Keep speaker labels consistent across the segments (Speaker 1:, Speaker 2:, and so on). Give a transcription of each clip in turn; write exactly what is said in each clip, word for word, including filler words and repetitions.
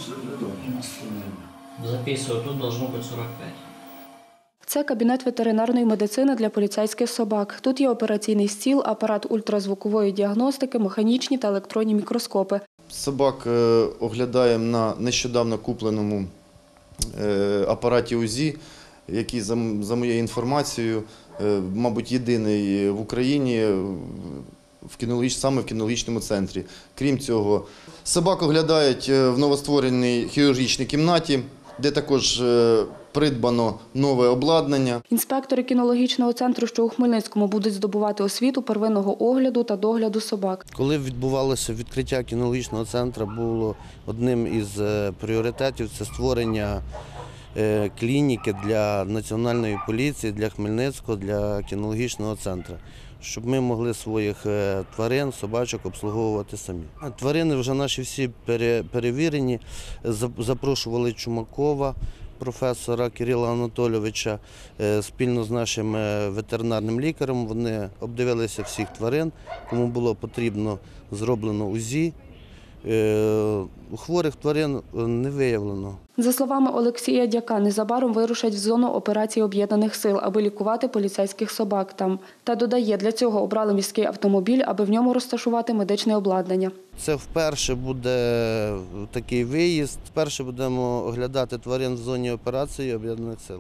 Speaker 1: Записываю, тут должно быть сорок пять.
Speaker 2: Це кабінет ветеринарної медицини для поліцейських собак. Тут є операційний стіл, апарат ультразвукової діагностики, механічні та електронні мікроскопи.
Speaker 3: Собак оглядаємо на нещодавно купленому апараті УЗІ, який, за моєю інформацією, мабуть, єдиний в Україні саме в кінологічному центрі. Крім цього, собак оглядають в новоствореній хірургічній кімнаті, де також придбано нове обладнання.
Speaker 2: Інспектори кінологічного центру, що у Хмельницькому, будуть здобувати освіту первинного огляду та догляду собак.
Speaker 4: Коли відбувалося відкриття кінологічного центру, було одним із пріоритетів – це створення клініки для Національної поліції, для Хмельницького, для кінологічного центру, щоб ми могли своїх тварин, собачок обслуговувати самі. Тварини вже наші всі перевірені, запрошували Чумакова, професора Кирила Анатолійовича, спільно з нашим ветеринарним лікарем. Вони обдивилися всіх тварин, кому було потрібно, зроблено УЗІ. Хворих тварин не виявлено.
Speaker 2: За словами Олексія Дяка, незабаром вирушать в зону операції Об'єднаних сил, аби лікувати поліцейських собак там. Та додає, для цього обрали міський автомобіль, аби в ньому розташувати медичне обладнання.
Speaker 4: Це вперше буде такий виїзд. Вперше будемо оглядати тварин в зоні операції Об'єднаних сил.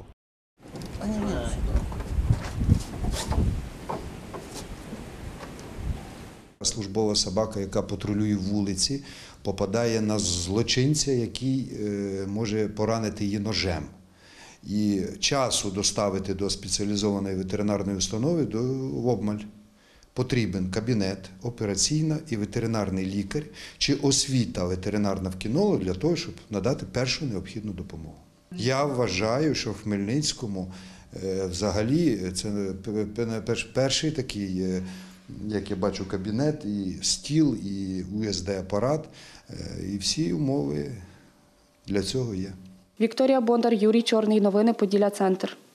Speaker 5: Службова собака, яка патрулює вулиці, попадає на злочинця, який може поранити її ножем. І часу доставити до спеціалізованої ветеринарної установи до обмаль. Потрібен кабінет, операційна і ветеринарний лікар чи освіта ветеринарна в кінолог для того, щоб надати першу необхідну допомогу. Я вважаю, що в Хмельницькому взагалі це перший такий, як я бачу, кабінет, і стіл, і У Ес Де-апарат, і всі умови для цього є.
Speaker 2: Вікторія Бондар, Юрій Чорний. Новини Поділля Центр.